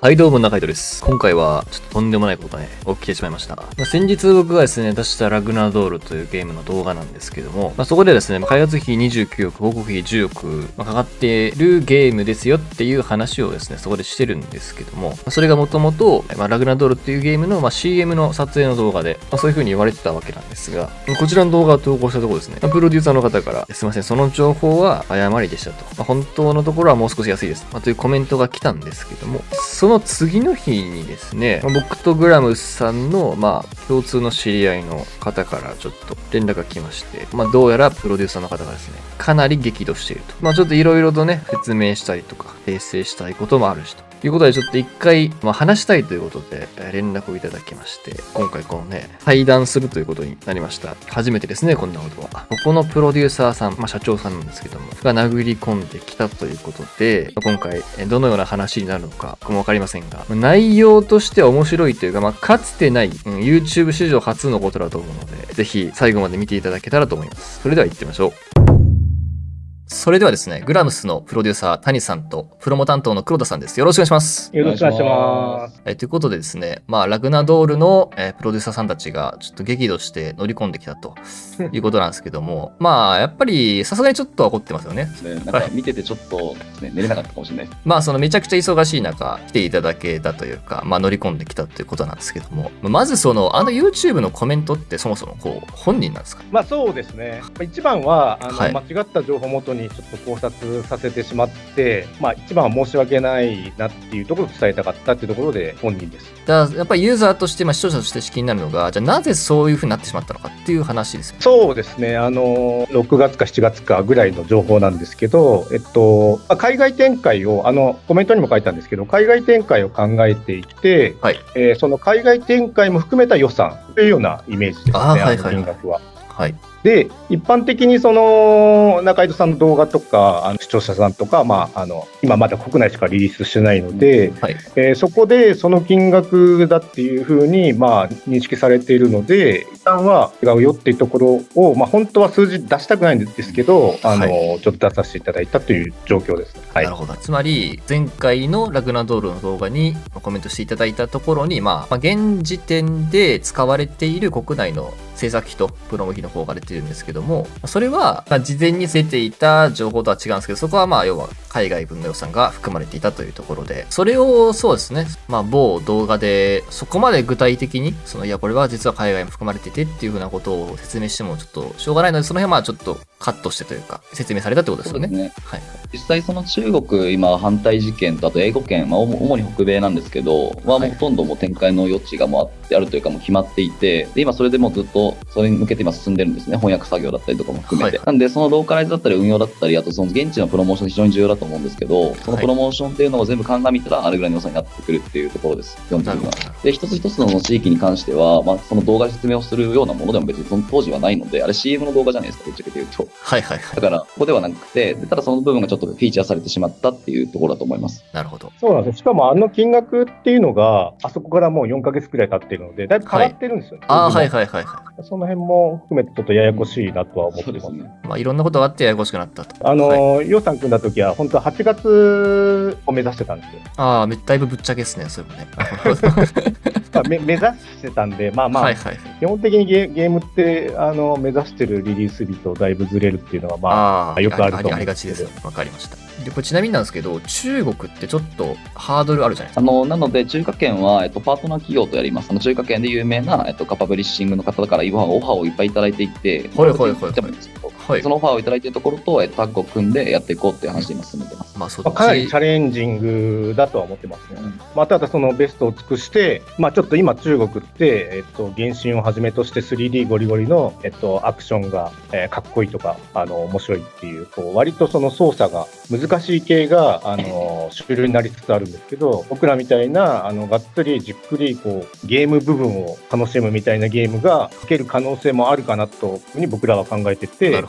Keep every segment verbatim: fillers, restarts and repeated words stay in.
はい、どうも、中井戸です。今回は、ちょっととんでもないことがね、起きてしまいました。まあ、先日僕がですね、出したラグナドールというゲームの動画なんですけども、まあ、そこでですね、開発費にじゅうきゅうおく、広告費じゅうおく、まあ、かかってるゲームですよっていう話をですね、そこでしてるんですけども、まあ、それがもともと、まあ、ラグナドールっていうゲームの、まあ、シーエム の撮影の動画で、まあ、そういう風に言われてたわけなんですが、こちらの動画を投稿したところですね、まあ、プロデューサーの方から、すいません、その情報は誤りでしたと。まあ、本当のところはもう少し安いです。まあ、というコメントが来たんですけども、その次の日にですね、僕とグラムスさんの、まあ、共通の知り合いの方からちょっと連絡が来まして、まあ、どうやらプロデューサーの方がですね、かなり激怒していると。まあ、ちょっといろいろとね、説明したりとか、訂正したいこともあるしと。ということで、ちょっと一回、まあ、話したいということで、連絡をいただきまして、今回このね、対談するということになりました。初めてですね、こんなことは。ここのプロデューサーさん、まあ、社長さんなんですけども、が殴り込んできたということで、今回、どのような話になるのか、僕もわかりませんが、内容としては面白いというか、まあ、かつてない、うん、YouTube 史上初のことだと思うので、ぜひ最後まで見ていただけたらと思います。それでは行ってみましょう。それではですね、グラムスのプロデューサー、谷さんと、プロモ担当の黒田さんです。よろしくお願いします。 よろしくお願いします。 えということでですね、まあ、ラグナドールの、えー、プロデューサーさんたちが、ちょっと激怒して乗り込んできたということなんですけども、まあ、やっぱり、さすがにちょっと怒ってますよね。 ね、なんか見ててちょっと、ね、寝れなかったかもしれない。 まあ、そのめちゃくちゃ忙しい中、来ていただけたというか、まあ、乗り込んできたということなんですけども、まずその、あの YouTube のコメントってそもそも、こう、本人なんですか？ まあ、そうですね。一番は、あの、 はい、 間違った情報をもとにちょっと考察させてしまって、まあ、一番は申し訳ないなっていうところを伝えたかったっていうところで本人です。 だからやっぱりユーザーとして、まあ、視聴者として気になるのが、じゃあなぜそういうふうになってしまったのかっていう話ですよね。 そうですね。あの、ろくがつかしちがつかぐらいの情報なんですけど、えっと、海外展開を、あの、コメントにも書いたんですけど、海外展開を考えていて、はい、えー、その海外展開も含めた予算というようなイメージですね、あ、はいはいはい、金額は。はい、で一般的にその中井戸さんの動画とかあの視聴者さんとか、まあ、あの今まだ国内しかリリースしてないので、はい、えー、そこでその金額だっていうふうに、まあ、認識されているので一旦は違うよっていうところを、まあ、本当は数字出したくないんですけどあの、はい、ちょっと出させていただいたという状況ですね。はい、 なるほど。つまり前回のラグナドールの動画にコメントしていただいたところに、まあ、まあ現時点で使われている国内の制作費とプロモ費の方が出てるんですけども、それは事前に出ていた情報とは違うんですけど、そこはまあ要は海外分の予算が含まれていたというところで、それをそうですね、まあ某動画でそこまで具体的に、そのいやこれは実は海外も含まれていてっていうふうなことを説明してもちょっとしょうがないので、その辺はまあちょっとカットしてというか説明されたってことですよね。そうですね。はい。 実際その中国今反対事件とあと英語圏、まあ主に北米なんですけど、まあもうほとんどもう展開の余地がもうあってあるというかもう決まっていて、で今それでもうずっとそれに向けて今進んでるんですね。翻訳作業だったりとかも含めて。はい、なんで、そのローカライズだったり運用だったり、あとその現地のプロモーション非常に重要だと思うんですけど、そのプロモーションっていうのを全部鑑みたら、あれぐらいの予算になってくるっていうところです。基本的には。で、一つ一つの地域に関しては、まあ、その動画で説明をするようなものでも別にその当時はないので、あれ シーエム の動画じゃないですか、どっちかというと。 はいはいはい。 だから、ここではなくて、ただその部分がちょっとフィーチャーされてしまったっていうところだと思います。 なるほど。 そうなんですよ。しかもあの金額っていうのが、あそこからもうよんかげつくらい経っているので、だいぶ変わってるんですよね。 はい、ああ、はいはいはいはい。 その辺も含めてちょっとややこしいなとは思ってます。 ね、まあ、いろんなことがあってややこしくなったと。 あの、はい、予算組んだ時は本当ははちがつを目指してたんですよ。 ああ、だいぶぶっちゃけですね、それもね。 目指してたんで、まあまあ、はいはい、基本的にゲームってあの目指してるリリース日とだいぶずれるっていうのは、まあ、よくあると思うんですけど。ありがちです。 わかりました。でこれちなみになんですけど、中国ってちょっとハードルあるじゃないですか。 あのなので、中華圏は、えっと、パートナー企業とやります。あの中華圏で有名な、えっと、カパブリッシングの方からオファーをいっぱいいただいていて、 はいはいはいはい、 はい、そのオファーをいただいているところと、えっと、タッグを組んでやっていこうっていう話で今進めてます。 まあ、そっちまあ、かなりチャレンジングだとは思ってますね。うん、まあ、ただそのベストを尽くして、まあ、ちょっと今中国って、えっと、原神をはじめとして スリーディー ゴリゴリの、えっと、アクションが、えー、かっこいいとかあの面白いっていう、こう割とその操作が難しい系があの主流になりつつあるんですけど、僕らみたいなあのがっつりじっくりこうゲーム部分を楽しむみたいなゲームが書ける可能性もあるかなというふうに僕らは考えてて、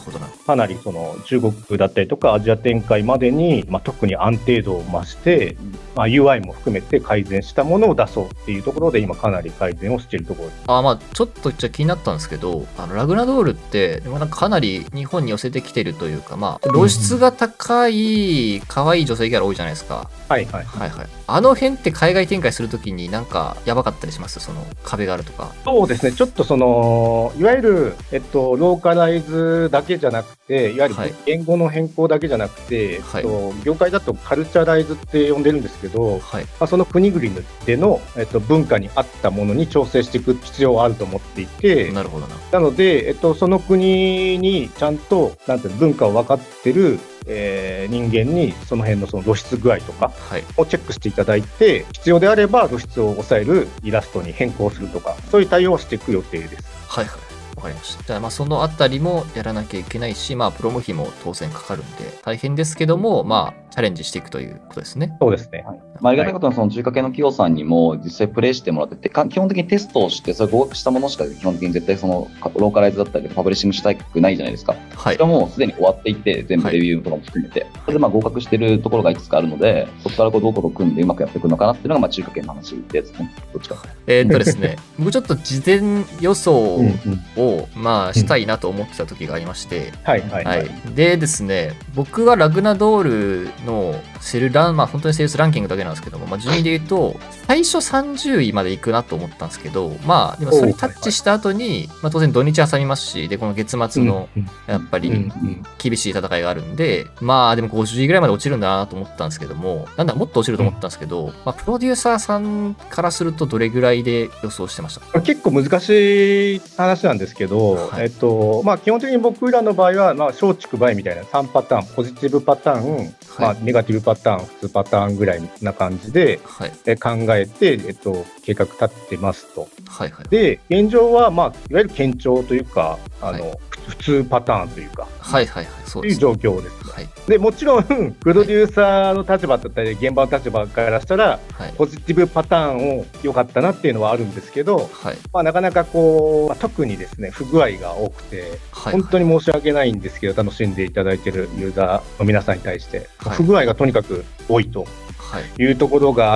ほどな。 かなりその中国だったりとかアジア展開までに、まあ、特に安定度を増して、まあ、ユーアイ も含めて改善したものを出そうっていうところで今かなり改善をしているところです。 あまあちょっとじゃ気になったんですけど、あのラグナドールってでもなんかかなり日本に寄せてきてるというか、まあ露出が高い可愛い女性キャラ多いじゃないですか。 はいはいはいはい。あの辺って海外展開するときになんかやばかったりします？その壁があるとか。 そうですね、ちょっとそのいわゆる、えっと、ローカライズだけじゃなくて、いわゆる言語の変更だけじゃなくて、はい、えっと、業界だとカルチャライズって呼んでるんですけど、はい、まあ、その国々での、えっと、文化に合ったものに調整していく必要はあると思っていて、 なるほどな。 なので、えっと、その国にちゃんとなんていうの文化を分かってるえー、人間にその辺のその露出具合とかをチェックしていただいて、はい、必要であれば露出を抑えるイラストに変更するとか、そういう対応をしていく予定です。 はいはい、わかりました。じゃあ、まあそのあたりもやらなきゃいけないし、まあプロモ費も当然かかるんで大変ですけども、まあチャレンジしていくということですね。 そうですね。 はい、まあ、ありがたいことにその中華系の企業さんにも実際プレイしてもらってて、基本的にテストをして、それ合格したものしか基本的に絶対そのローカライズだったりパブリッシングしたくないじゃないですか。はい。それはもうすでに終わっていて、全部レビューとかも含めて、はい、それでまあ合格してるところがいくつかあるので、そこからこうどうことを組んでうまくやっていくのかなっていうのがまあ中華系の話ですね。どっちか。 えーっとですね、僕ちょっと事前予想をまあしたいなと思ってた時がありまして、 はいはいはい。 でですね、僕はラグナドールのセルラン、まあ本当にセールスランキングだけなんですけども、まあ、順位で言うと、最初さんじゅういまで行くなと思ったんですけど、まあ、でもそれタッチした後に、まあ当然土日挟みますし、で、この月末の、やっぱり、厳しい戦いがあるんで、まあでもごじゅういぐらいまで落ちるんだなと思ったんですけども、なんだ、もっと落ちると思ったんですけど、まあ、プロデューサーさんからするとどれぐらいで予想してました？ 結構難しい話なんですけど、はい、えっと、まあ基本的に僕らの場合は、まあ松竹梅みたいなさんパターン、ポジティブパターン、はい、まあネガティブパターン、普通パターンぐらいな感じで、はい、え考えて、えっと、計画立ってますと。はいはい、で、現状は、まあ、いわゆる堅調というか、あの、はい、普通パターンというか、 はいはいはい、そうですね。 という状況です、ね。はい、でもちろん、プロデューサーの立場だったり、現場の立場からしたら、はい、ポジティブパターンを良かったなっていうのはあるんですけど、はい、まあ、なかなかこう、まあ、特にですね、不具合が多くて、はいはい、本当に申し訳ないんですけど、楽しんでいただいているユーザーの皆さんに対して、はい、不具合がとにかく多いと。いうところがあって、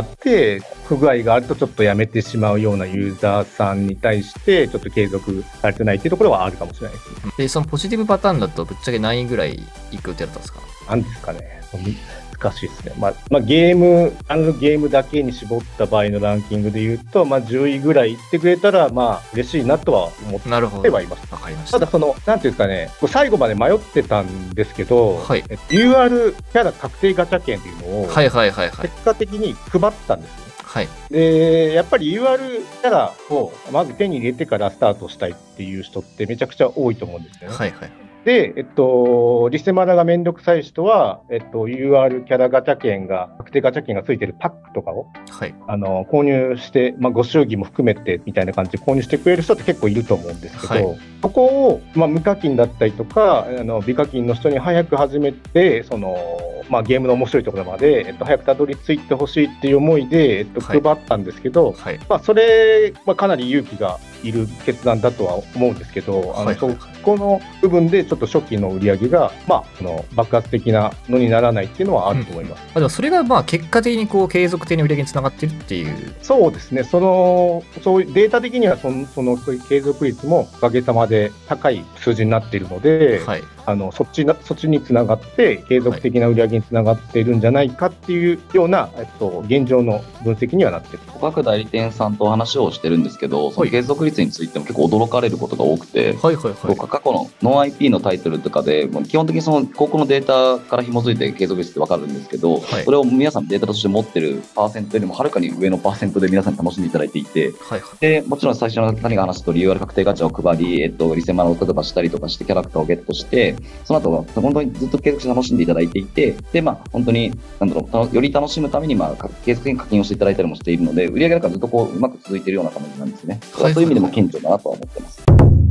不具合があるとちょっとやめてしまうようなユーザーさんに対してちょっと継続されてないっていうところはあるかもしれないですね。 で、そのポジティブパターンだとぶっちゃけ何位ぐらいいく予定だったんですか？ なんですかね。難しいですね。まあ、まあ、ゲーム、あのゲームだけに絞った場合のランキングで言うと、まあ、じゅういぐらいいってくれたら、まあ、嬉しいなとは思ってはいます。 わかりました。 ただ、その、なんていうんですかね、最後まで迷ってたんですけど、はい、ユーアール キャラ確定ガチャ券っていうのを、はいはいはいはい、結果的に配ったんですよ。はい、でやっぱり ユーアール キャラをまず手に入れてからスタートしたいっていう人ってめちゃくちゃ多いと思うんですよね。はいはい、で、えっと、リセマラがめんどくさい人は、えっと、ユーアール キャラガチャ券が、確定ガチャ券がついてるパックとかを、はい、あの購入して、まあ、ご祝儀も含めてみたいな感じで購入してくれる人って結構いると思うんですけど、はい、そこを、まあ、無課金だったりとか、あの美課金の人に早く始めて、その、まあ、ゲームの面白いところまで、えっと、早くたどり着いてほしいっていう思いで、えっと、配ったんですけど、はい、まあ、それ、まあ、かなり勇気がいる決断だとは思うんですけど、あの、はい、そこの部分でちょっと初期の売り上げが、まあ、あの爆発的なのにならないっていうのはあると思います。 うん、あでもそれがまあ結果的にこう継続的に売り上げにつながってるっていう。 そうですね。そのそういうデータ的にはそのその継続率もおかげさまで高い数字になっているので、はい、あのそっちなそっちにつながって継続的な売り上げにつながっているんじゃないかっていうような、はい、えっと現状の分析にはなっている。 各代理店さんと話をしてるんですけど、その継続率についても結構驚かれることが多くて、はいはいはい、過去のノン アイピー のタイトルとかで基本的にその広告のデータから紐づいて継続率って分かるんですけど、はい、それを皆さんデータとして持ってるパーセントよりもはるかに上のパーセントで皆さんに楽しんでいただいていて、はいはい、でもちろん最初の谷が話すと ユーアール 確定ガチャを配り、えっと、リセマラを例えばしたりとかしてキャラクターをゲットして、その後は本当にずっと継続して楽しんでいただいていて、で、まあ、本当になんだろう、より楽しむために、まあ、継続的に課金をしていただいたりもしているので、売り上げなんかずっとこううまく続いているような感じなんですね。はいはいはい、そういう意味でも顕著だなとは思ってます。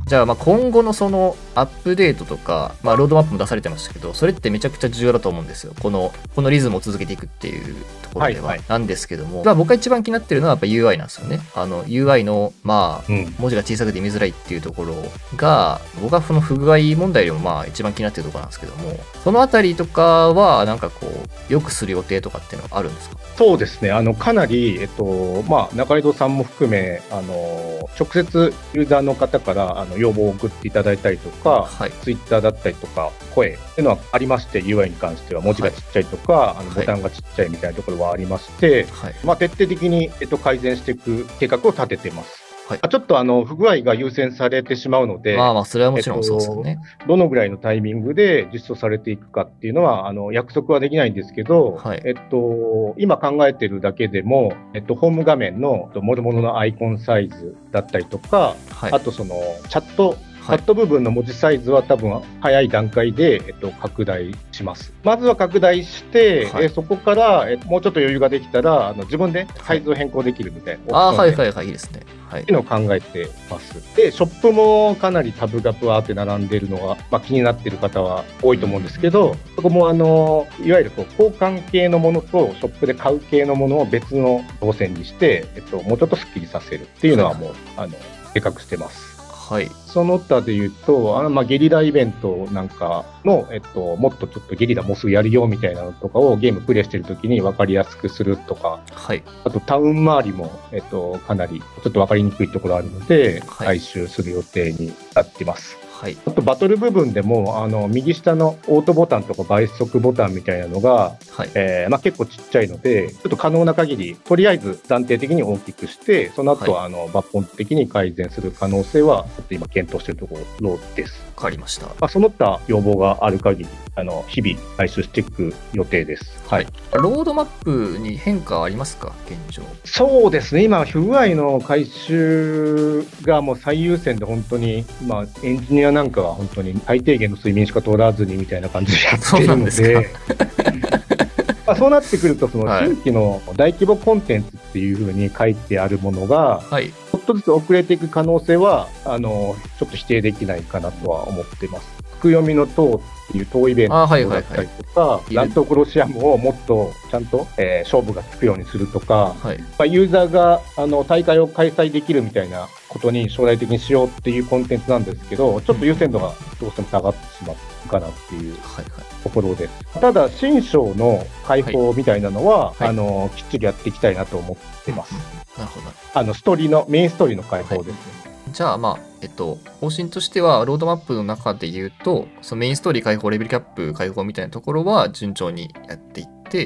じゃあまあ今後のそのアップデートとか、まあ、ロードマップも出されてましたけど、それってめちゃくちゃ重要だと思うんですよ。このこのリズムを続けていくっていうところでは、はいはい、なんですけども、まあ、僕が一番気になってるのはやっぱ ユーアイ なんですよね。あの ユーアイ のまあ、うん、文字が小さくて見づらいっていうところが、僕はその不具合問題よりもまあ一番気になってるところなんですけども、そのあたりとかはなんかこう良くする予定とかっていうのはあるんですか？ そうですね、あのかなり、えっとまあ、中井戸さんも含めあの直接ユーザーの方からあの要望を送っていただいたりとか、はい、ツイッターだったりとか声っていうのはありまして、 ユーアイ に関しては文字がちっちゃいとか、はい、あのボタンがちっちゃいみたいなところはありまして、はい、まあ、徹底的に、えっと、改善していく計画を立ててます。はい、ちょっとあの不具合が優先されてしまうので、 まあまあそれはもちろんそうですよね。 えっと、どのぐらいのタイミングで実装されていくかっていうのはあの約束はできないんですけど、はい、えっと、今考えてるだけでも、えっと、ホーム画面のもろもろのアイコンサイズだったりとか、はい、あとそのチャットチャット部分の文字サイズは多分早い段階で、えっと、拡大します。まずは拡大して、はい、えそこから、えもうちょっと余裕ができたらあの自分でサイズを変更できるみたいな、 はい、あはいはいはい、いいですね。はい、 っていうのを考えてます。で、ショップもかなりタブがブワーって並んでいるのが、まあ、気になっている方は多いと思うんですけど、うん、そこもあのいわゆるこう交換系のものとショップで買う系のものを別の動線にして、えっと、もうちょっとスッキリさせるっていうのはもう、はい、あの計画してます。 はい、 その他で言うと、あのまあゲリライベントなんかの、えっと、もっとちょっとゲリラもうすぐやるよみたいなのとかをゲームプレイしてるときに分かりやすくするとか、はい、あとタウン周りも、えっと、かなりちょっと分かりにくいところあるので、はい、回収する予定になっています。はい、あとバトル部分でもあの右下のオートボタンとか倍速ボタンみたいなのが、はい、えーまあ、結構ちっちゃいので、ちょっと可能な限りとりあえず暫定的に大きくして、その後は、はい、あの抜本的に改善する可能性はちょっと今検討しているところです。 わかりました。まあ、その他要望がある限りあの日々回収していく予定です。はい、 ロードマップに変化はありますか、現状？ そうですね、今不具合の回収がもう最優先で、本当に今エンジニアなんかは本当に最低限の睡眠しか取らずにみたいな感じでやっているので、まあそうなってくると、その新規の大規模コンテンツっていうふうに書いてあるものが、はい、ちょっとずつ遅れていく可能性はあのちょっと否定できないかなとは思っています。福読みの塔っていう塔イベントだったりとか、ラントコロシアムをもっとちゃんと、えー、勝負がつくようにするとか、はい、まあ、ユーザーがあの大会を開催できるみたいなことに将来的にしようっていうコンテンツなんですけど、ちょっと優先度がどうしても下がってしまうかなっていうところです。ただ新章の開放みたいなのは、はいはい、あのきっちりやっていきたいなと思ってます。 なるほど。 あのストーリーのメインストーリーの開放ですね。はい、 じゃあまあえっと方針としてはロードマップの中で言うと、そのメインストーリー開放、レベルキャップ開放みたいなところは順調にやっていって、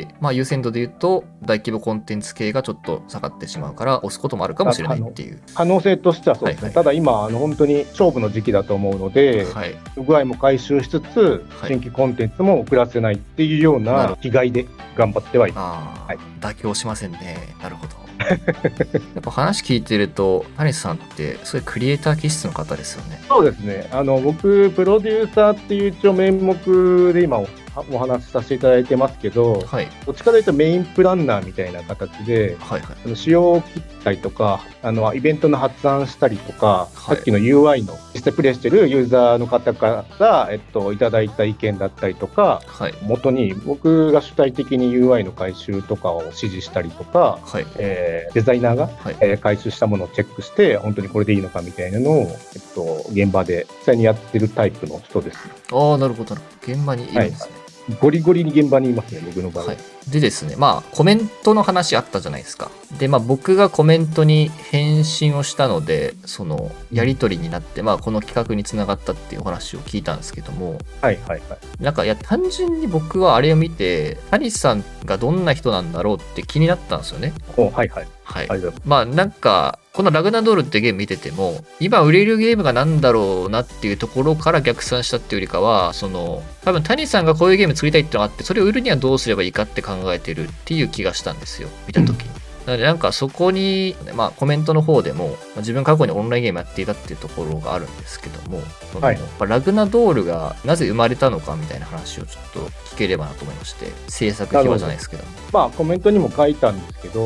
まあ優先度で言うと大規模コンテンツ系がちょっと下がってしまうから押すこともあるかもしれないっていう可能性としてはそうですね。はいはい、ただ今あの本当に勝負の時期だと思うので、はい、不具合も回収しつつ新規コンテンツも遅らせないっていうような気概で頑張ってはいます。はい、 妥協しませんね。なるほど。やっぱ話聞いてると谷さんってそういうクリエイター気質の方ですよね。 そうですね。あの僕プロデューサーっていう一応名目で今お話しさせていただいてますけど、はい、どっちかというとメインプランナーみたいな形で、はいはい、あの仕様を切ったりとか、あのイベントの発案したりとか、はい、さっきの ユーアイ の実際プレイしてるユーザーの方から、えっと、いただいた意見だったりとか、はい、元に僕が主体的に ユーアイ の回収とかを指示したりとか、はい、えー、デザイナーが、はい、えー、回収したものをチェックして本当にこれでいいのかみたいなのを、えっと、現場で実際にやってるタイプの人です。 ああ、なるほど。現場にいるんですね。はい、 ゴリゴリに現場にいますね、僕の場合。はい、 でですね、まあコメントの話あったじゃないですか。で、まあ僕がコメントに返信をしたので、そのやり取りになって、まあこの企画につながったっていうお話を聞いたんですけども、はいはいはい。なんかいや単純に僕はあれを見て、谷さんがどんな人なんだろうって気になったんですよね。 お、はいはい。 はい。まあなんかこのラグナドールってゲーム見てても、今売れるゲームがなんだろうなっていうところから逆算したっていうよりかは、その多分谷さんがこういうゲーム作りたいってのがあって、それを売るにはどうすればいいかって考えてるっていう気がしたんですよ、見た時に。うん、なのでなんかそこに、まあ、コメントの方でも、まあ、自分過去にオンラインゲームやっていたっていうところがあるんですけども、その、はい、ラグナドールがなぜ生まれたのかみたいな話をちょっと聞ければなと思いまして、制作秘話じゃないですけども。 まあコメントにも書いたんですけど、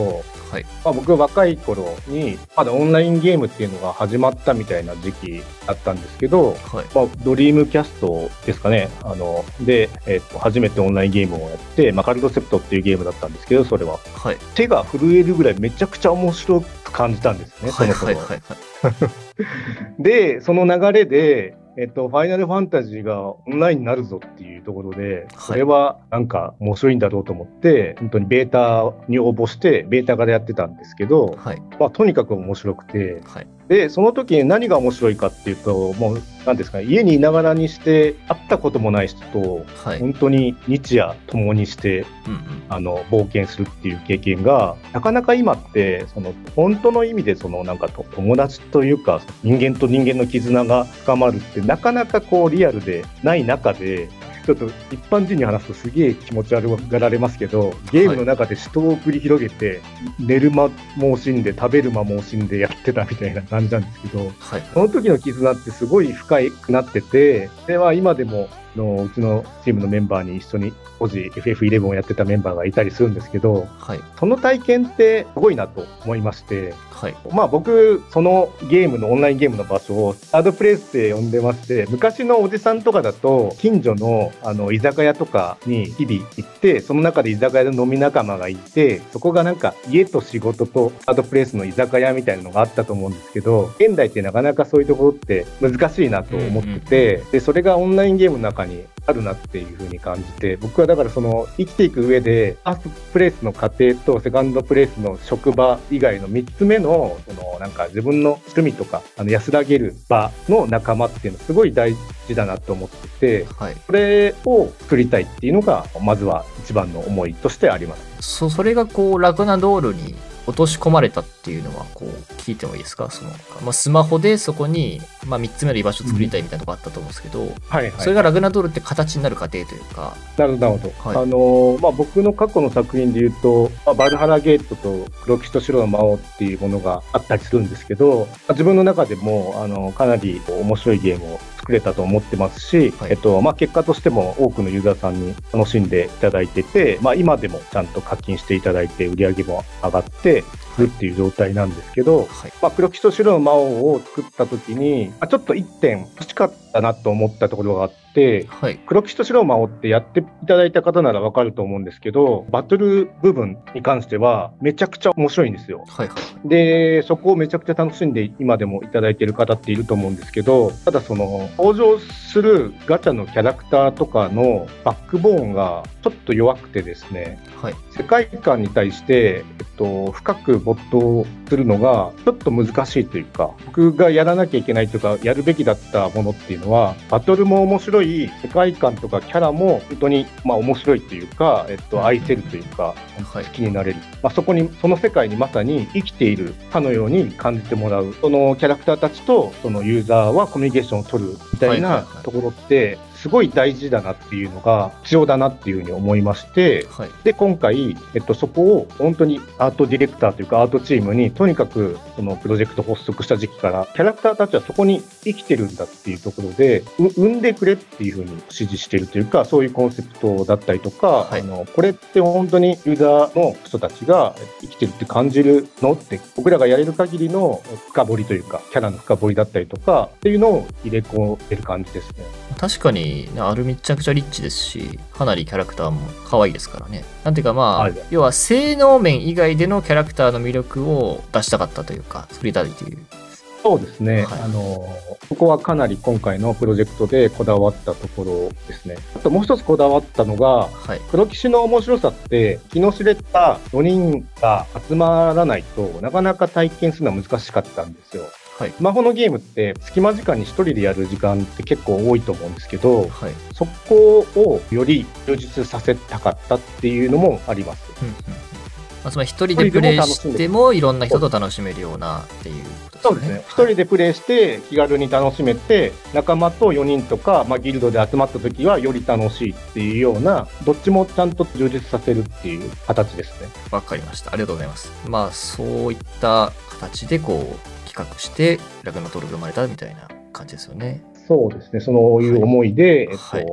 はい。 まあ、僕が若い頃に、まだオンラインゲームっていうのが始まったみたいな時期だったんですけど、 はい。 まあ、ドリームキャストですかね。あの、で、えっと、初めてオンラインゲームをやって、まあ、カルドセプトっていうゲームだったんですけど、それは。 はい。 手が震えるぐらいめちゃくちゃ面白く感じたんですね、そはい。 の頃。 はい。はい。 で、その流れで、えっと、ファイナルファンタジーがオンラインになるぞっていうところで、これはなんか面白いんだろうと思って、本当にベータに応募して、ベータからやってたんですけど、 はい。 まあ、とにかく面白くて、 はい。 で、その時に何が面白いかっていうと、もう、なんですかね、家にいながらにして会ったこともない人と、 はい、 本当に日夜共にして、 うんうん、 あの冒険するっていう経験がなかなか今ってその本当の意味でそのなんか友達というか人間と人間の絆が深まるってなかなかこうリアルでない中で、ちょっと一般人に話すとすげえ気持ち悪がられますけど、ゲームの中で死闘を繰り広げて、はい、寝る間も惜しんで食べる間も惜しんでやってたみたいな感じなんですけど、はい、その時の絆ってすごい深くなってて、それは今でものうちのチームのメンバーに一緒に当時 エフエフイレブン をやってたメンバーがいたりするんですけど、はい、その体験ってすごいなと思いまして、はい、まあ僕そのゲームのオンラインゲームの場所をサードプレイスで呼んでまして、昔のおじさんとかだと近所のあの居酒屋とかに日々行って、その中で居酒屋の飲み仲間がいて、そこがなんか家と仕事とサードプレイスの居酒屋みたいなのがあったと思うんですけど、現代ってなかなかそういうところって難しいなと思ってて、うんうん、でそれがオンラインゲームの中にあるなっていう風に感じて、僕はだからその生きていく上でファーストプレイスの家庭とセカンドプレイスの職場以外のみっつめのそのなんか自分の趣味とかあの安らげる場の仲間っていうのすごい大事だなと思ってて、はい、それを作りたいっていうのがまずは一番の思いとしてあります。 そ, それがこうラグナドールに落とし込まれたっていうのはこう聞いてもいいですか？その、まあ、スマホでそこに、まあ、みっつめの居場所を作りたいみたいなとこあったと思うんですけど、うんはいはい、それがラグナドールって形になる過程というか。 なるほど、はい、あのまあ、僕の過去の作品でいうと、まあ、バルハラゲートと黒騎士と白の魔王っていうものがあったりするんですけど、まあ、自分の中でもあのかなり面白いゲームを作れたと思ってますし、はいえっとまあ、結果としても多くのユーザーさんに楽しんでいただいてて、まあ、今でもちゃんと課金していただいて売り上げも上がってるっていう状態なんですけど、はいまあ、黒騎士と白の魔王を作った時に、まあ、ちょっといってん欲しかったなと思ったところがあって、はい、黒騎士と白の魔王ってやっていただいた方ならわかると思うんですけど、バトル部分に関してはめちゃくちゃ面白いんですよ、はいはい、でそこをめちゃくちゃ楽しんで今でもいただいている方っていると思うんですけど、ただその登場するガチャのキャラクターとかのバックボーンがちょっと弱くてですね、はい、世界観に対して、えっと、深く没頭するのがちょっと難しいというか、僕がやらなきゃいけないというかやるべきだったものっていうのは、バトルも面白い、世界観とかキャラも本当にまあ面白いというか、えっと、愛せるというか、好きになれる、まあ、そこにその世界にまさに生きているかのように感じてもらう、そのキャラクターたちとそのユーザーはコミュニケーションを取るみたいなところってすごい大事だなっていうのが必要だなっていうふうに思いまして、はい、で今回、えっと、そこを本当にアートディレクターというかアートチームにとにかくそのプロジェクト発足した時期からキャラクターたちはそこに生きてるんだっていうところで生んでくれっていうふうに指示しているというか、そういうコンセプトだったりとか、はい、あのこれって本当にユーザーの人たちが生きてるって感じるのって、僕らがやれる限りの深掘りというかキャラの深掘りだったりとかっていうのを入れ込んでる感じですね。 確かにあれめちゃくちゃリッチですし、かなりキャラクターも可愛いですからね。なんていうかまあ、はい、要は性能面以外でのキャラクターの魅力を出したかったというか、作りたいという。 そうですね、はい、あのここはかなり今回のプロジェクトでこだわったところですね。あともう一つこだわったのが、はい、黒騎士の面白さって気の知れたよにんが集まらないとなかなか体験するのは難しかったんですよ。はい、スマホのゲームって隙間時間に一人でやる時間って結構多いと思うんですけど、はい、そこをより充実させたかったっていうのもあります。うんうん、まあ、つまり一人でプレイしてもいろんな人と楽しめるようなっていうことですね。そうですね。 一人でプレイして気軽に楽しめて、仲間とよにんとか、まあ、ギルドで集まった時はより楽しいっていうような、どっちもちゃんと充実させるっていう形ですね。 わかりました。ありがとうございます。まあそういった形でこう企画してラグナドールが生まれたみたいな感じですよね。 そうですね。そういう思いで、はい、えっと、はい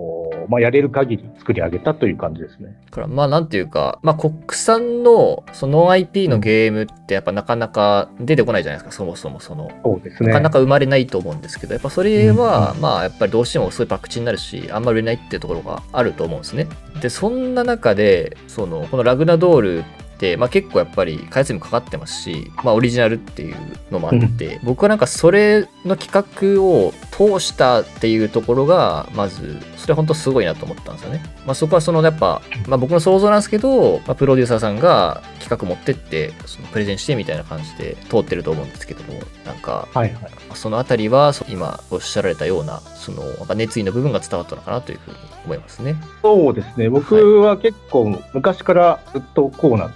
と、まあ、やれる限り作り上げたという感じですね。 だからまあなんていうか、まあ、国産のその アイピー のゲームってやっぱなかなか出てこないじゃないですか、そもそもその。 そうですね。 なかなか生まれないと思うんですけど、やっぱそれは、まあやっぱりどうしてもすごい博打になるし、あんまり売れないっていうところがあると思うんですね。で、そんな中で、その、このラグナドールって、まあ結構やっぱり開発にもかかってますし、まあオリジナルっていうのもあって、僕はなんかそれの企画を通したっていうところが、まず、それ本当すごいなと思ったんですよね。まあそこはそのやっぱ、まあ僕の想像なんですけど、まあ、プロデューサーさんが企画持ってって、そのプレゼンしてみたいな感じで通ってると思うんですけども、なんか、 はいはい、 そのあたりは今おっしゃられたような、そのなんか熱意の部分が伝わったのかなというふうに思いますね。 そうですね。僕は結構昔からずっとこうなって、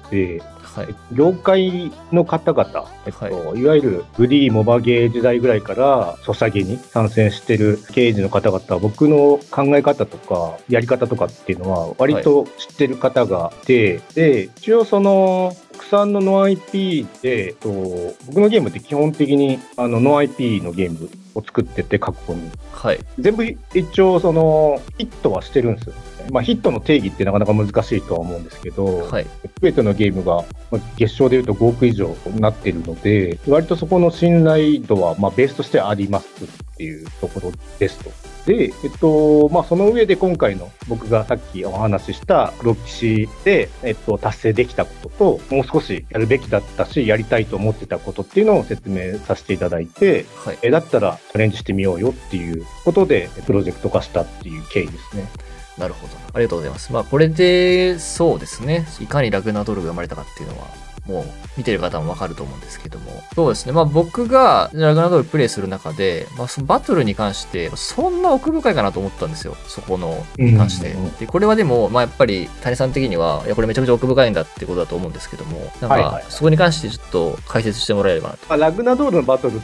はい、業界の方々、えっとはい、いわゆるグリーモバゲー時代ぐらいからソシャゲに参戦してる経営陣の方々は僕の考え方とかやり方とかっていうのは割と知ってる方がいて、はい、で一応その国産のノン アイピー で、えっと、僕のゲームって基本的にあのノン アイピー のゲームを作ってて過去に、はい、全部一応そのヒットはしてるんですよ。まあ、ヒットの定義ってなかなか難しいとは思うんですけど、はい、全てのゲームが月賞でいうとごおく以上になっているので、割とそこの信頼度はまあベースとしてありますっていうところですと。で、えっとまあ、その上で今回の僕がさっきお話しした黒騎士で、えっと、達成できたことと、もう少しやるべきだったし、やりたいと思ってたことっていうのを説明させていただいて、はい、えだったらチャレンジしてみようよっていうことで、プロジェクト化したっていう経緯ですね。 なるほど。ありがとうございます。まあ、これで、そうですね。いかにラグナドールが生まれたかっていうのは、もう見てる方もわかると思うんですけども。そうですね。まあ僕がラグナドールプレイする中で、まあそのバトルに関して、そんな奥深いかなと思ったんですよ。そこの、に関して。うんうん、で、これはでも、まあやっぱり谷さん的には、いや、これめちゃめちゃ奥深いんだってことだと思うんですけども、なんか、そこに関してちょっと解説してもらえればなと。 まあ、ラグナドールのバトルって、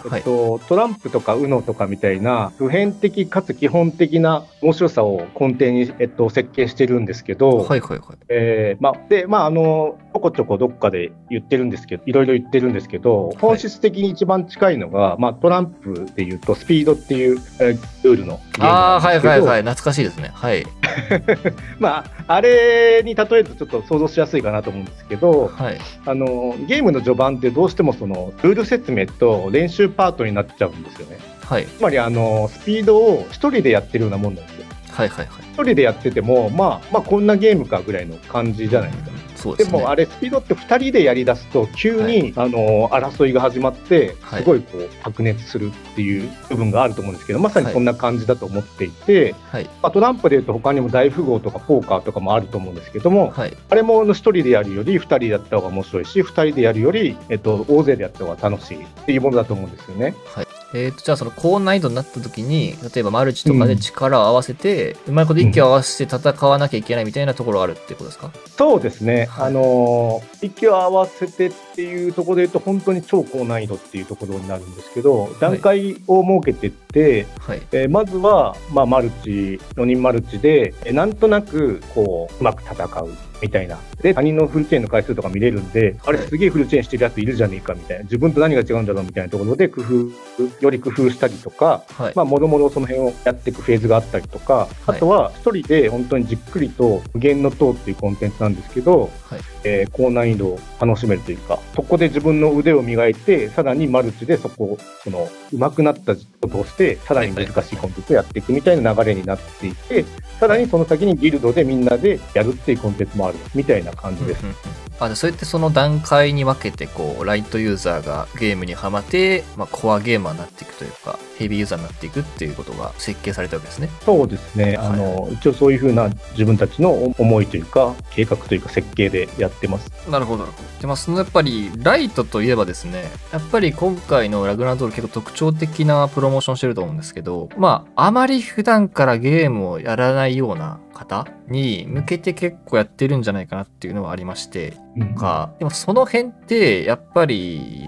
えっと、はい、トランプとかウノとかみたいな、普遍的かつ基本的な面白さを根底に、えっと、設計してるんですけど、 はいはいはい。 えー、まあ、で、まあ、あの、ちょこちょこどっかで言ってるんですけど、いろいろ言ってるんですけど、本質的に一番近いのが、はい、まあ、トランプで言うと、スピードっていう、えー、ルールのゲームなんですけど。 ああ、はいはいはい、懐かしいですね。はい。 まあ、あれに例えるとちょっと想像しやすいかなと思うんですけど、はい、あのゲームの序盤ってどうしてもそのルール説明と練習パートになっちゃうんですよね。はい、つまりあのスピードを一人でやってるようなもんなんですよ。はいはいはい、一人でやってても、まあ、まあこんなゲームかぐらいの感じじゃないですか。そうですね、でもあれスピードってふたりでやりだすと急に、はい、あの争いが始まってすごいこう白熱するっていう部分があると思うんですけど、まさにそんな感じだと思っていて、はい、まあ、トランプでいうと他にも大富豪とかポーカーとかもあると思うんですけども、はい、あれも一人でやるよりふたりでやった方が面白いし、ふたりでやるより、えっと、大勢でやった方が楽しいっていうものだと思うんですよね。はい、 えーと、じゃあその高難易度になった時に、例えばマルチとかで力を合わせて、うん、うまいこと息を合わせて戦わなきゃいけないみたいなところがあるってことですか？ そうですね。はい、あの息を合わせてっていうところで言うと本当に超高難易度っていうところになるんですけど、段階を設けていって、はい、えー、まずは、まあ、マルチよにんマルチで、えー、なんとなくこううまく戦うみたいな。で、他人のフルチェーンの回数とか見れるんで、はい、あれすげえフルチェーンしてるやついるじゃねえかみたいな、自分と何が違うんだろうみたいなところで工夫、より工夫したりとか、はい、まあ、もろもろその辺をやっていくフェーズがあったりとか、はい、あとは一人で本当にじっくりと無限の塔っていうコンテンツなんですけど、はい、えー、高難易度を楽しめるというか、そこで自分の腕を磨いて、さらにマルチでそこを、その、上手くなったことをして、さらに難しいコンテンツをやっていくみたいな流れになっていて、さらにその先にギルドでみんなでやるっていうコンテンツもあるみたいな感じです。うんうんうん、 あ、でそうやってその段階に分けて、こう、ライトユーザーがゲームにはまって、まあ、コアゲーマーになっていくというか、ヘビーユーザーになっていくっていうことが設計されたわけですね。 そうですね。あの、はい、一応そういうふうな自分たちの思いというか、計画というか設計でやってます。 なるほど。で、まあ、そのやっぱり、ライトといえばですね、やっぱり今回のラグナドール結構特徴的なプロモーションしてると思うんですけど、まあ、あまり普段からゲームをやらないような方に向けて結構やってるんじゃないかなっていうのはありまして、うん、かでもその辺ってやっぱり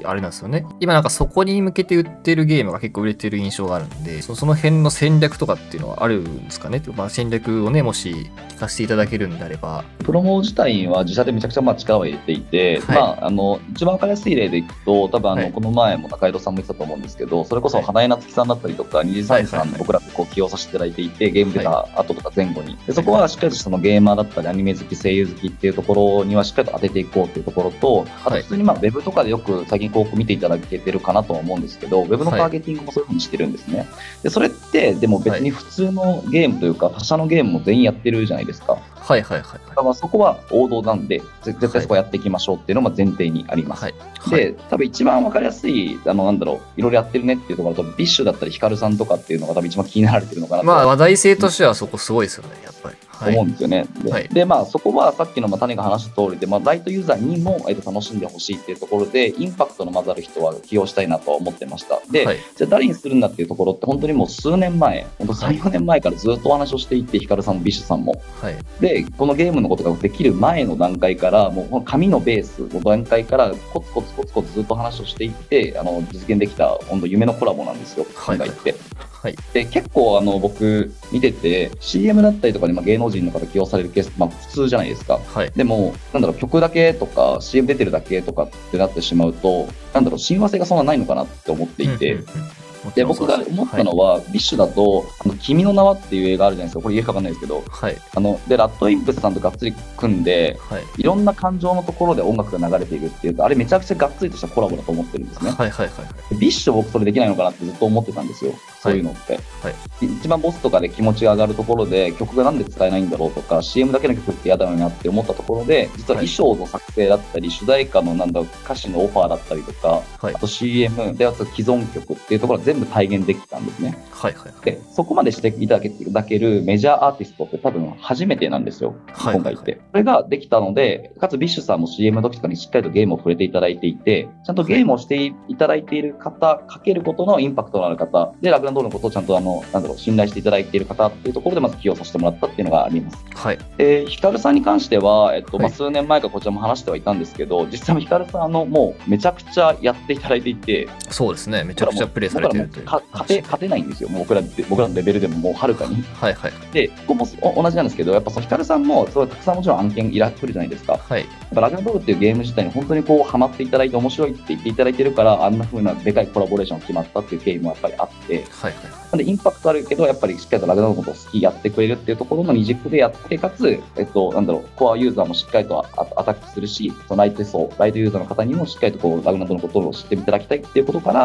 いあれなんですよね。今なんかそこに向けて売ってるゲームが結構売れてる印象があるんで、そその辺の戦略とかっていうのはあるんですかね。まあ、戦略をね、もし聞かせていただけるんであれば。 プロモ自体は自社でめちゃくちゃまあ力を入れていて、はい、まあ、あの一番分かりやすい例でいくと、多分あの、はい、この前も中井戸さんも言ってたと思うんですけど、それこそ花江夏樹さんだったりとか、二次三次さん、僕らでこう起用させていただいていて、ゲーム出た後とか前後に、でそこはしっかりとそのゲーマーだったり、アニメ好き、声優好きっていうところにはしっかりと当てていこうっていうところと、あと普通にまあウェブとかでよく最近広告見ていただけてるかなとは思うんですけど、ウェブのターゲティングもそういうふうにしてるんですね。でそれってでも別に普通のゲームというか他社のゲームも全員やってるじゃないですか。 はいはいはい、はい、 だからそこは王道なんで絶対そこやっていきましょうっていうのが前提にあります。はいはい、で多分一番分かりやすいあのなんだろういろいろやってるねっていうところだとビッシュだったりヒカルさんとかっていうのが多分一番気になられてるのかなと。 まあ話題性としてはそこすごいですよねやっぱり。 思うんですよね。で、はい、でまあ、そこはさっきの種が話した通りで、まあ、ライトユーザーにも、えー、と楽しんでほしいっていうところでインパクトの混ざる人は起用したいなとは思ってました。で、はい、じゃあ誰にするんだっていうところって本当にもう数年前本当さん、よねんまえからずっとお話をしていてヒカルさんもビッシュさんも、はい、でこのゲームのことができる前の段階からもうこの紙のベースの段階からコツコツコツコツずっと話をしていってあの実現できた本当夢のコラボなんですよ今回って。はいはい、で結構あの僕見てて シーエム だったりとかで、まあ、芸能人の方起用されるケース、まあ、普通じゃないですか、はい、でもなんだろう曲だけとか シーエム 出てるだけとかってなってしまうとなんだろう親和性がそんなないのかなって思っていて、うんうんうん、で僕が思ったのは、はい、ビッシュだとあの君の名はっていう映画あるじゃないですか。これ言えかわかんないですけど、はい、あのでラッドインプスさんとがっつり組んで、はい、いろんな感情のところで音楽が流れているっていうとあれめちゃくちゃがっつりとしたコラボだと思ってるんですね。はいはいはい、ビッシュ僕それできないのかなってずっと思ってたんですよ。そういうのって、はい、一番ボスとかで気持ちが上がるところで曲がなんで使えないんだろうとか シーエム だけの曲って嫌だよなって思ったところで実は衣装の作成だったり、はい、主題歌のなんだ歌詞のオファーだったりとか、はい、あと シーエム であと既存曲っていうところは全部体現できたんですね。はいはいはい、でそこまでしていただけるメジャーアーティストって多分初めてなんですよ、はい、今回って。それができたのでかつビッシュさんも シーエム の時とかにしっかりとゲームを触れていただいていてちゃんとゲームをしていただいている方かけることのインパクトのある方でラグナドールのことをちゃんとあのなんだろう信頼していただいている方っていうところでまず起用させてもらったっていうのがあります。はい、でヒカルさんに関しては、えっとまあ、数年前からこちらも話してはいたんですけど、実際ヒカルさんのもうめちゃくちゃやっていただいていてそうですねめちゃくちゃプレイされてるという勝て勝てないんですよもう僕ら僕らのレベルでももうはるかに。はいはい、でここも同じなんですけどやっぱそのヒカルさんもすごいたくさんもちろん案件いらっしゃるじゃないですか。はい、やっぱラグナドールっていうゲーム自体に本当にこうハマっていただいて面白いって言っていただいてるからあんな風なでかいコラボレーションが決まったっていう経緯もやっぱりあって、はいはい、なんでインパクトあるけどやっぱりしっかりとラグナドールのことを好きやってくれるっていうところの二軸でやってかつ、えっと、なんだろうコアユーザーもしっかりとアタックするしそのライト層ライトユーザーの方にもしっかりとこうラグナドールのことを知っていただきたいっていうことから、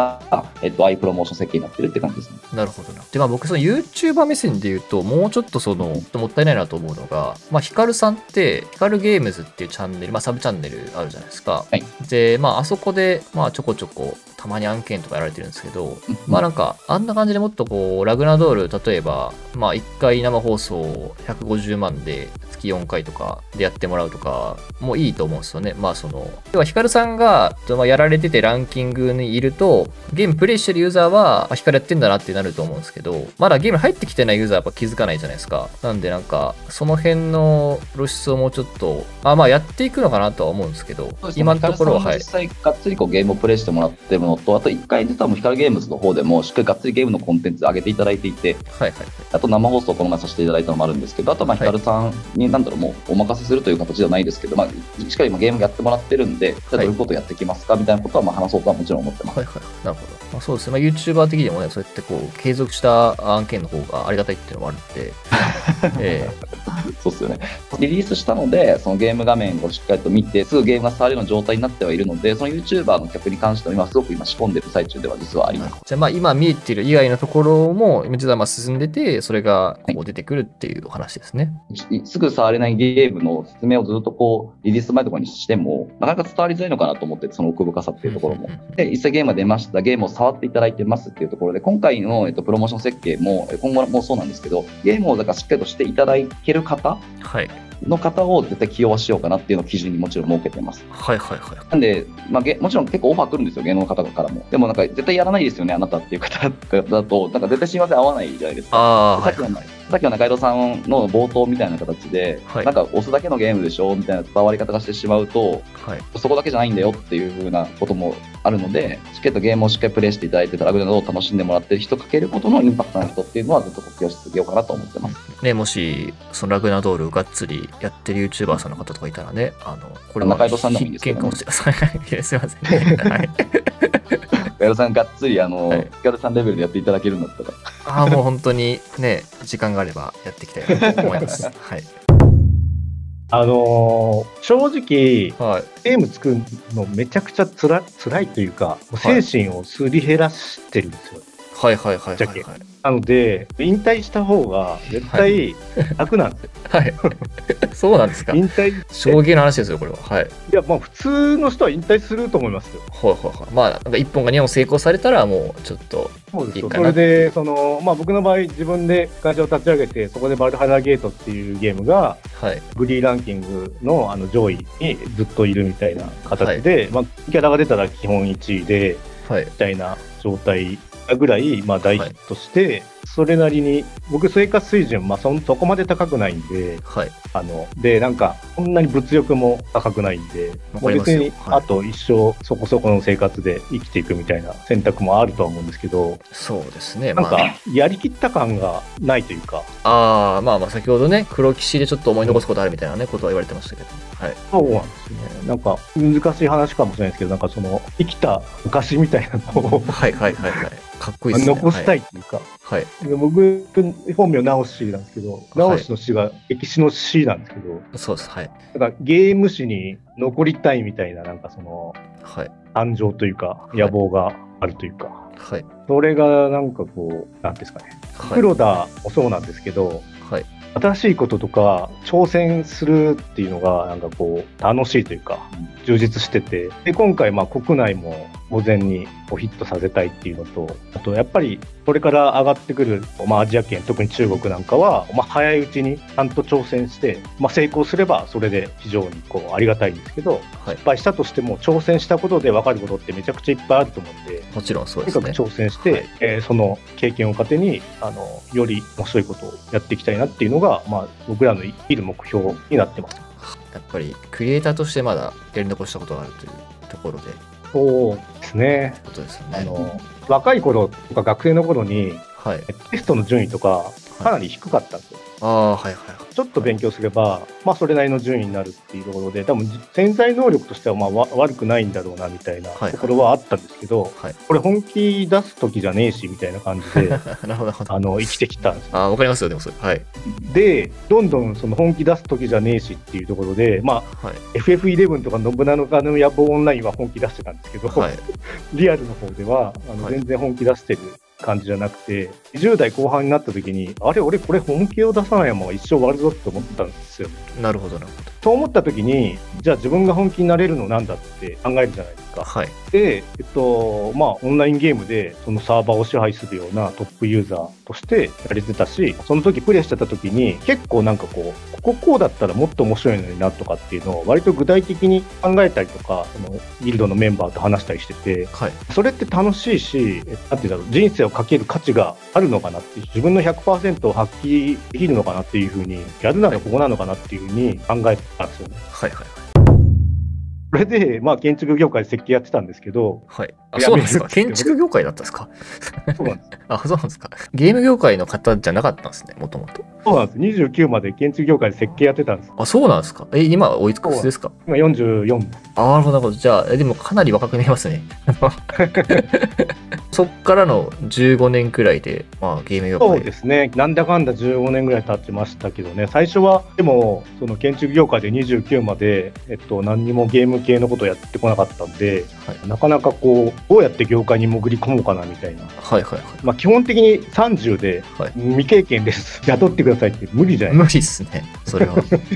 えっと、ああいうプロモーション設計になってるって感じですね。 なるほどな。でまあ僕その YouTuber 目線で言うともうちょっとそのもったいないなと思うのが、まあ、ヒカルさんってヒカルゲームズっていうチャンネル、まあ、サブチャンネルあるじゃないですか。はい、でまああそこでまあちょこちょこたまに案件とかやられてるんですけど、まあなんかあんな感じでもっとこうラグナドール例えばまあいっかい生放送ひゃくごじゅうまんで月よんかいとかでやってもらうとかもいいと思うんですよね。まあその要はヒカルさんがやられててランキングにいるとゲームプレイしてるユーザーはヒカルやってんだなってなると思うんですけどまだゲーム入ってきてないユーザーはやっぱ気づかないじゃないですか。なんでなんかその辺の露出をもうちょっとあまあやっていくのかなとは思うんですけど今のところははい実際がっつりこうゲームをプレイしてもらってるのとあといっかいで多分ヒカルゲームズの方でもしっかりがっつりゲームのコンテンツ上げていただいていて、はいはいはい、あと生放送をこの前させていただいたのもあるんですけどあとまあヒカルさんになんだろうもうお任せするという形じゃないですけど、まあ、しっかり今ゲームやってもらってるんでじゃあどういうことをやっていきますかみたいなことはまあ話そうとはもちろん思ってます。はいはい、 なるほど。まあ、そうですね、まあ、YouTuber 的にもねそうやってこう継続した案件の方がありがたいっていうのもあるんで、えー、そうですよね。リリースしたのでそのゲーム画面をしっかりと見てすぐゲームが触れるような状態になってはいるのでその YouTuber の客に関しては今すごく今仕込んでる最中では実はあります。 じゃあまあ今見えてる以外のところも実はまあ進んでてそれがこう出てくるっていうお話ですね。 はい、すぐ触れないゲームの説明をずっとこうリリース前とかにしてもなかなか伝わりづらいのかなと思ってその奥深さっていうところもで実際ゲームが出ましたゲームを触っていただいてますっていうところで今回の、えっと、プロモーション設計も今後もそうなんですけどゲームをだからしっかりとしていただける方、はいの方を絶対起用しようかなっていうのを基準にもちろん設けてます。はいはいはい。なんで、まあ、げもちろん結構オファー来るんですよ、芸能の方からも。でもなんか絶対やらないですよね、あなたっていう方だと、なんか絶対親和性合わないじゃないですか。ああ、はい。さっきのさっきの中井戸さんの冒頭みたいな形で、はい、なんか押すだけのゲームでしょみたいな伝わり方がしてしまうと、はい、そこだけじゃないんだよっていう風なこともあるので、しっかりとゲームをしっかりプレイしていただいて、ラグナドールを楽しんでもらってる人かけることのインパクトの人っていうのはずっと告知をし続けようかなと思ってます。 ね、もしそのラグナドールがっつりやってる YouTuber さんの方とかいたらね、あのこれは中井戸さんでもいいですけど、ね、 すいません、ね。はい。 中井戸さんがっつりあの、はい、中井戸さんレベルでやっていただけるんだったら、 ああもう本当にね、時間があればやっていきたいと思います。はい。 あのー、正直、はい、ゲーム作るのめちゃくちゃつら辛いというか、精神をすり減らしてるんですよ。 はいはいはいはい、はい。 なので、引退した方が絶対楽なんですよ。 はい。そうなんですか。 引退。 衝撃の話ですよ、これは。はい。 いや、まあ、普通の人は引退すると思いますよ。 はいはいはい。まあ、なんかいっぽんかにほん成功されたら、もうちょっといいかな。 それで、その、まあ、僕の場合、自分で会社を立ち上げて、そこでバルハラゲートっていうゲームが、はい、グリーランキングのあの上位にずっといるみたいな形で、はい、まあ、キャラが出たら基本いちいで、はい、みたいな状態ぐらい、まあ、大ヒットして、はい、それなりに僕生活水準、まあ、そ, そこまで高くないんで、はい、あのでなんかこんなに物欲も高くないんで、もう別にあと一生そこそこの生活で生きていくみたいな選択もあるとは思うんですけど、 そうですね、 なんかやりきった感がないというか、 ああまあまあ先ほどね黒騎士でちょっと思い残すことあるみたいなね、うん、ことは言われてましたけど、はい、 そうなんですね。なんか難しい話かもしれないですけど、なんかその生きた昔みたいなのをはいはいはいはいかっこいいですね。 残したいっていうか、はい、僕本名直しなんですけど、直しの詩が歴史の詩なんですけど、 そうです、はい。 だからゲーム史に残りたいみたいな、なんかその、はい、感情というか野望があるというか、はい、それがなんかこうなんですかね、はい、黒田もそうなんですけど、はい、新しいこととか挑戦するっていうのがなんかこう楽しいというか充実してて、で今回まあ国内も当然にヒットさせたいっていうのと、あとやっぱりこれから上がってくる、まあ、アジア圏、特に中国なんかは、まあ、早いうちにちゃんと挑戦して、まあ、成功すればそれで非常にこうありがたいんですけど、はい、失敗したとしても挑戦したことで分かることってめちゃくちゃいっぱいあると思うんで、 もちろんそうですね。 とにかく挑戦して、はい、えー、その経験を糧にあのより面白いことをやっていきたいなっていうのが、まあ、僕らの生きる目標になってます。 やっぱりクリエイターとしてまだやり残したことがあるというところで。 そうですね。 ことですね。 あの若い頃とか学生の頃に、はい、テストの順位とかかなり低かったんですよ。 ああ、はいはいはい。 ちょっと勉強すれば、まあそれなりの順位になるっていうところで、多分潜在能力としてはまあわ悪くないんだろうなみたいなところはあったんですけど、はいはい、これ本気出す時じゃねえしみたいな感じで、なるほどあの生きてきたんですよ。 あ、わかりますよでもそれ。はい。 で、どんどんその本気出す時じゃねえしっていうところで、まあ、はい、エフエフイレブン とか信長の野望オンラインは本気出してたんですけど、はい、リアルの方ではあの全然本気出してる感じじゃなくて、にじゅう代後半になった時に、あれ俺これ本気を出さないまま一生終わるぞって思ったんですよ。 なるほどなるほど。 そう思った時に、じゃあ自分が本気になれるのなんだって考えるじゃないですか。はい、で、えっとまあオンラインゲームでそのサーバーを支配するようなトップユーザーとしてやれてたし、その時プレイしてた時に結構なんかこうこここうだったらもっと面白いのになとかっていうのを割と具体的に考えたりとか、そのギルドのメンバーと話したりしてて、はい、それって楽しいし、なんていうんだろう、人生をかける価値があるのかなって、自分の ひゃくパーセント を発揮できるのかなっていうふうに、やるならここなのかなっていうふうに考えてたんですよね。はいはいはい。それで、まあ、建築業界で設計やってたんですけど、 はい。あ、そうなんですか。建築業界だったんですか。 そうなんです。 あ、そうなんですか。ゲーム業界の方じゃなかったんですね、もともと。 そうなんです。にじゅうきゅうまで建築業界で設計やってたんです。 あ、そうなんですか。え、今おいくつですか。 今よんじゅうよんです。 あ、なるほど。じゃあ、でもかなり若く見えますね。そっからのじゅうごねんくらいで、まあ、ゲーム業界。 そうですね。なんだかんだじゅうごねんぐらい経ってましたけどね。最初は、でも、その建築業界でにじゅうきゅうまで、えっと、何にもゲーム系のことをやってこなかったんで、はい、なかなかこう、どうやって業界に潜り込もうかなみたいな。はいはいはい。まあ、基本的にさんじゅうで未経験です。雇ってくださいって無理じゃないですか。 無理っすね。それは。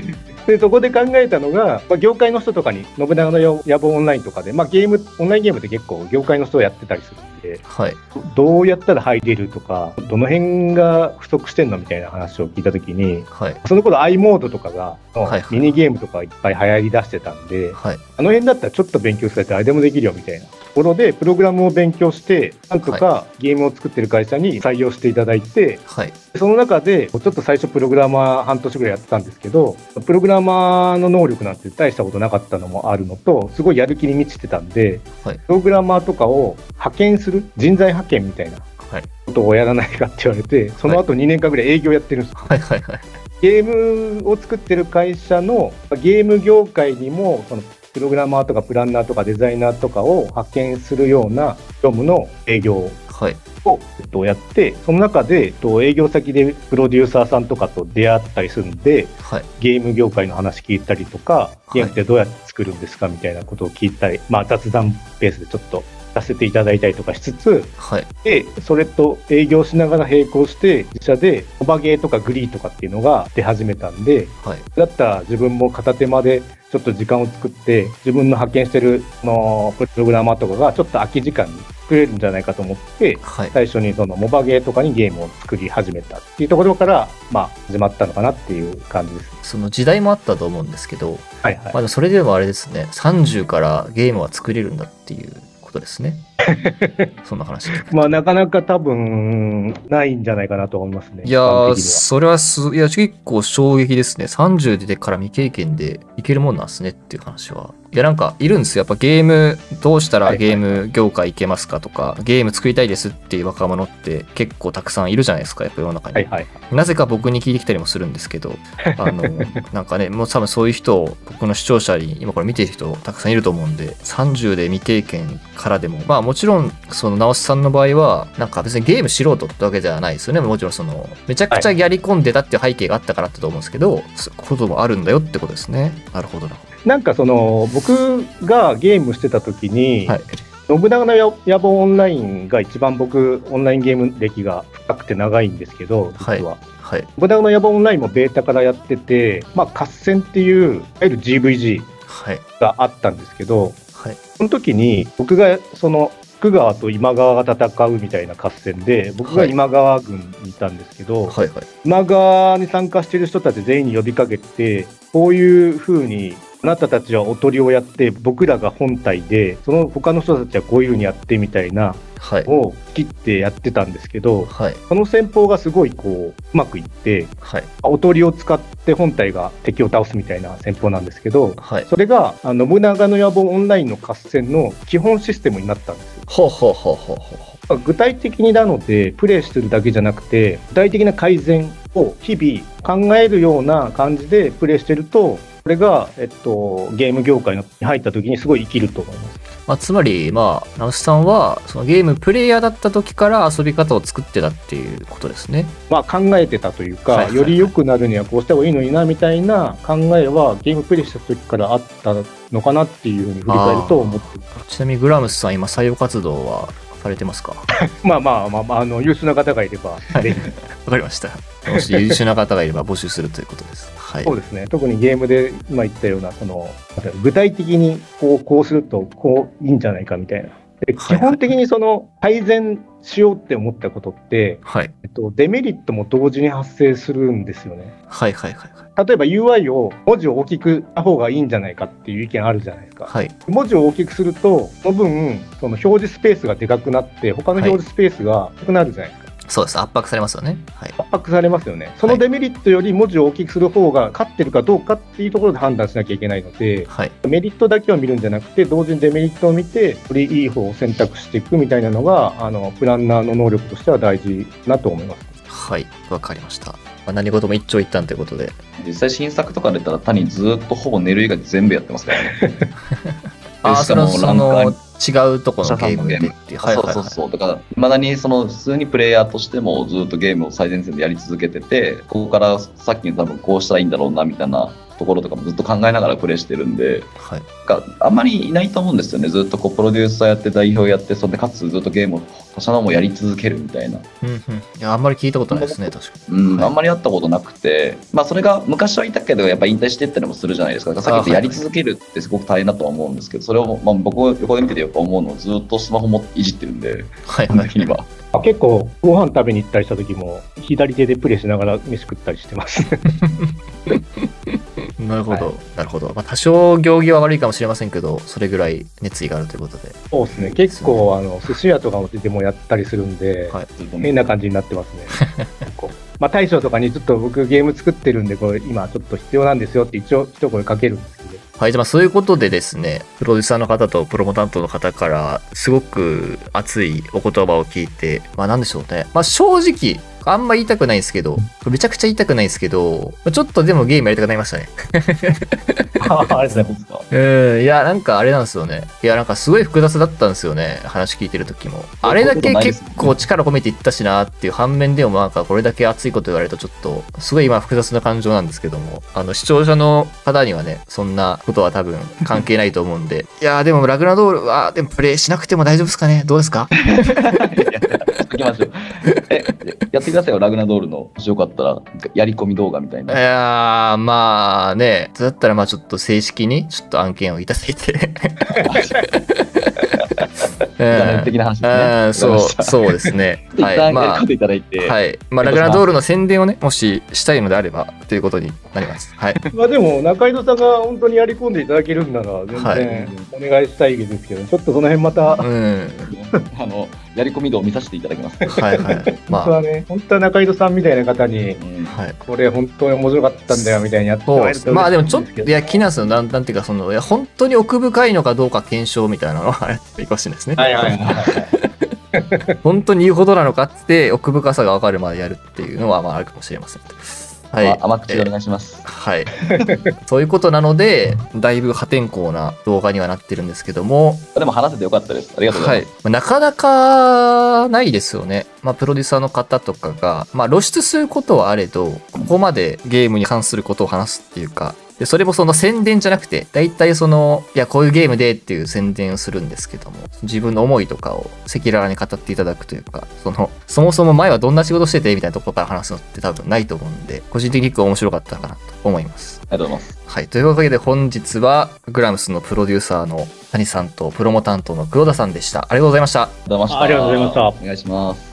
でそこで考えたのが、まあ、業界の人とかに信長の野望オンラインとかで、まあ、ゲームオンラインゲームって結構業界の人をやってたりするんで、 はい、 どうやったら入れるとかどの辺が不足してんのみたいな話を聞いたときに、はい、その頃 i モードとかがミニゲームとかいっぱい流行りだしてたんで、はい、あの辺だったらちょっと勉強すると誰でもできるよみたいなところでプログラムを勉強してなんとかゲームを作ってる会社に採用していただいて、はい、その中でちょっと最初プログラマー半年ぐらいやってたんですけど、プログラマーの能力なんて大したことなかったのもあるのと、すごいやる気に満ちてたんで、はい、プログラマーとかを派遣する人材派遣みたいなことをやらないかって言われて、その後にねんかんぐらい営業やってるんですよ。はいはいはい、ゲームを作ってる会社のゲーム業界にもそのプログラマーとかプランナーとかデザイナーとかを派遣するような業務の営業を、はいえっと、やって、その中で、えっと、営業先でプロデューサーさんとかと出会ったりするんで、はい、ゲーム業界の話聞いたりとか、ゲームってどうやって作るんですかみたいなことを聞いたり、まあ、雑談ベースでちょっとさせていただいたりとかしつつ、はい、でそれと営業しながら並行して自社でモバゲーとかグリーとかっていうのが出始めたんで、はい、だったら自分も片手間でちょっと時間を作って自分の派遣してるのプログラマーとかがちょっと空き時間に作れるんじゃないかと思って、はい、最初にそのモバゲーとかにゲームを作り始めたっていうところから、まあ、始まったのかなっていう感じです。 その時代もあったと思うんですけど、はいはい、まだそれでもあれですね、さんじゅうからゲームは作れるんだっていうことですね。そんな話。 まあなかなか多分ないんじゃないかなと思いますね。 いやー、それはすいや結構衝撃ですね。さんじゅう出てから未経験でいけるもんなんですねっていう話は。いやなんかいるんですよ。やっぱゲームどうしたらゲーム業界いけますかとか、はいはいはい、ゲーム作りたいですっていう若者って結構たくさんいるじゃないですか、やっぱ世の中に。はいはい、なぜか僕に聞いてきたりもするんですけど、あのなんかね、もう多分そういう人を僕の視聴者に今これ見てる人たくさんいると思うんで、さんじゅうで未経験からでも、まあもちろんその直さんの場合はなんか別にゲーム素人ってわけではないですよね。もちろんそのめちゃくちゃやり込んでたっていう背景があったからってと思うんですけど、はい、そういうこともあるんだよってことですね。なるほどな。 なんかその僕がゲームしてた時に、はい、信長の野望オンラインが一番僕オンラインゲーム歴が深くて長いんですけど、実は、はいはい、信長の野望オンラインもベータからやってて、まあ、合戦っていういわゆる ジーブイジー があったんですけど、はい、その時に僕がその徳川と今川が戦うみたいな合戦で、僕が今川軍にいたんですけど、はいはいはい、今川に参加している人たち全員に呼びかけて、こういう風にあなたたちはおとりをやって僕らが本体で、その他の人たちはこういう風にやってみたいなのを切ってやってたんですけど、はい、その戦法がすごいこううまくいって、はい、おとりを使って本体が敵を倒すみたいな戦法なんですけど、はい、それがあの信長の野望オンラインの合戦の基本システムになったんですよ。 ほうほうほうほうほう。 具体的になのでプレイしてるだけじゃなくて、具体的な改善を日々考えるような感じでプレイしてると、これが、えっと、ゲーム業界に入った時にすごい生きると思います。 まあ、つまり、まあ、直しさんはそのゲームプレイヤーだった時から遊び方を作ってたっていうことですね。 まあ、考えてたというか、はいはいはい、より良くなるにはこうした方がいいのになみたいな考えはゲームプレイした時からあったのかなっていうふうに振り返ると思ってます。 ちなみにグラムスさん今採用活動はされてますか？ まあまあまあ、まあ、あの優秀な方がいれば、 はい、わかりました。もし優秀な方がいれば募集するということです。はい、 そうですね。特にゲームで今言ったようなその具体的にこうこうするとこういいんじゃないかみたいな。で基本的にその改善しようって思ったことって、はいえっと、デメリットも同時に発生するんですよね。 はいはいはいはい。 例えば ユーアイ を文字を大きくした方がいいんじゃないかっていう意見あるじゃないですか。はい、文字を大きくするとその分その表示スペースがでかくなって他の表示スペースがなくなるじゃないですか。はい、 そうです。圧迫されますよね。はい、 圧迫されますよね。そのデメリットより文字を大きくする方が勝ってるかどうかっていうところで判断しなきゃいけないので、はい、メリットだけを見るんじゃなくて同時にデメリットを見てよりいい方を選択していくみたいなのがあのプランナーの能力としては大事なと思います。 はい、わかりました。まあ、何事も一長一短ということで、 実際新作とか出たら単にずっとほぼ寝る以外全部やってますからね。 ああ、そのその違うところのゲームでっていう。 はいはいはい、そうそうそう。だからいまだにその普通にプレイヤーとしてもずっとゲームを最前線でやり続けてて、ここからさっきの多分こうしたらいいんだろうなみたいなところとかもずっと考えながらプレイしてるんで、 はい、 なんかあんまりいないと思うんですよね。ずっとこうプロデューサーやって代表やってそんでかつずっとゲームを他社のもやり続けるみたいな、 うんうん、いやあんまり聞いたことないですね確かに、 うん、 はい、 あんまりやったことなくて、まあそれが昔はいたけどやっぱ引退してったりもするじゃないですか。さっき言ってやり続けるってすごく大変だとは思うんですけど、それをまあ僕横で見ててやっぱ思うのをずっとスマホもいじってるんで、 はい、 基本的には。 結構ご飯食べに行ったりした時も左手でプレイしながら飯食ったりしてますなるほど、 はい、 なるほど、まあ、多少行儀は悪いかもしれませんけどそれぐらい熱意があるということで。 そうですね、結構あの寿司屋とかもでもやったりするんで、はい、変な感じになってますねまあ大将とかにちょっと僕ゲーム作ってるんでこれ今ちょっと必要なんですよって一応一声かけるんですけど、 はい、じゃあそういうことでですね、プロデューサーの方とプロモ担当の方からすごく熱いお言葉を聞いて、まあなんでしょうね。まあ正直、あんま言いたくないんですけど、めちゃくちゃ言いたくないんですけど、ちょっとでもゲームやりたくなりましたね。 ああ、あれですね、僕か。 うん、いや、なんかあれなんですよね。いや、なんかすごい複雑だったんですよね。話聞いてる時も。あれだけ結構力込めていったしなっていう反面でもなんかこれだけ熱いこと言われるとちょっと、すごい今複雑な感情なんですけども、あの視聴者の方にはね、そんなことは多分関係ないと思うんで。いやーでもラグナドールは、でもプレイしなくても大丈夫ですかね？どうですか？ 行きましょう。え、やってくださいよ、ラグナドールの。もしよかったら、やり込み動画みたいな。 いやー、まあね、だったらまあちょっと正式に、ちょっと案件をいただいて。 的な話ですね。 うん、そう、そうですね。 はい。まあ、いただいて。 はい。まあ、ラグナドールの宣伝をね、もししたいのであれば、ということになります。はい。 まあでも、中井戸さんが本当にやり込んでいただけるんなら、全然お願いしたいですけど、ちょっとその辺また。うん。 あの、やり込み度を見させていただきます。 はいはい。 まあ、本当はね、本当は中井戸さんみたいな方に、うん、はい、これ本当に面白かったんだよみたいにやってもらえると。 まあでもちょっと、いや、気なんですよ。なん、なんていうか、その、いや、本当に奥深いのかどうか検証みたいなのはやっていいかもしれないですね。はいはいはい、はい。本当に言うことなのかって奥深さが分かるまでやるっていうのはまああるかもしれません。 はい、甘口でお願いします。 はい。そういうことなので、だいぶ破天荒な動画にはなってるんですけども。 でも話せてよかったです。ありがとうございます。 はい、なかなかないですよね。まあ、プロデューサーの方とかが、まあ、露出することはあれど、ここまでゲームに関することを話すっていうか、でそれもその宣伝じゃなくて、だいたいその、いや、こういうゲームでっていう宣伝をするんですけども、自分の思いとかを赤裸々に語っていただくというか、その、そもそも前はどんな仕事しててみたいなところから話すのって多分ないと思うんで、個人的に結構面白かったかなと思います。 ありがとうございます。 はい。というわけで本日は、グラムスのプロデューサーの谷さんとプロモ担当の黒田さんでした。ありがとうございました。 ありがとうございました。 ありがとうございました。 お願いします。